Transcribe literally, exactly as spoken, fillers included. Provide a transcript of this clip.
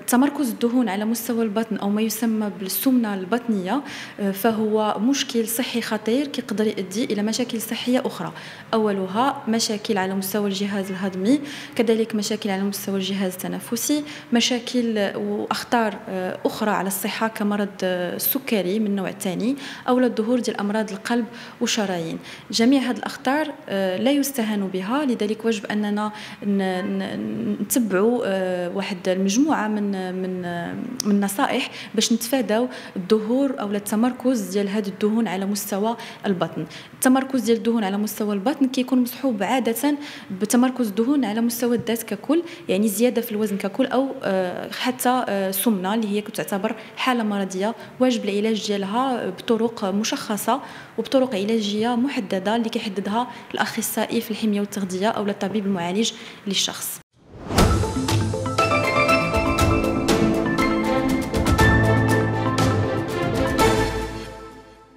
تمركز الدهون على مستوى البطن أو ما يسمى بالسمنة البطنية فهو مشكل صحي خطير كيقدر يؤدي إلى مشاكل صحية أخرى. أولها مشاكل على مستوى الجهاز الهضمي، كذلك مشاكل على مستوى الجهاز التنفسي، مشاكل وأخطار أخرى على الصحة كمرض السكري من النوع الثاني أو الظهور ديال أمراض القلب والشرايين. جميع هذه الأخطار لا يستهان بها، لذلك واجب أننا نتبعوا واحد المجموعة من من من النصائح باش نتفاداو الظهور أو التمركز ديال هذه الدهون على مستوى البطن. التمركز ديال الدهون على مستوى البطن كيكون مصحوب عادة بتمركز الدهون على مستوى الذات ككل، يعني زيادة في الوزن ككل أو حتى سمنة اللي هي تعتبر حالة مرضية واجب العلاج ديالها بطرق مشخصة وبطرق علاجية محددة اللي كيحددها الأخصائي في الحمية والتغذية أو الطبيب المعالج للشخص.